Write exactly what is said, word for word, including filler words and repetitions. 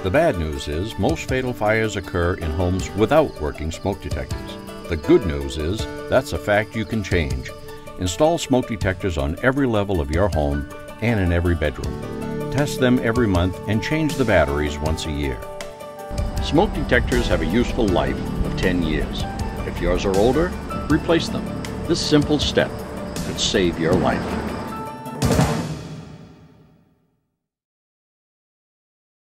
The bad news is most fatal fires occur in homes without working smoke detectors. The good news is that's a fact you can change. Install smoke detectors on every level of your home and in every bedroom. Test them every month and change the batteries once a year. Smoke detectors have a useful life of ten years. If yours are older, replace them. This simple step could save your life.